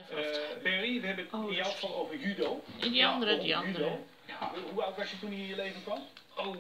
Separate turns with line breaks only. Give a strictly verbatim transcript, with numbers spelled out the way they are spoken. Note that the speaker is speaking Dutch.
Uh, Perry, we hebben het
oh,
in jouw geval over judo.
In die andere,
ja,
die andere.
Judo. Ja, hoe oud was je toen je in je leven kwam? Oh.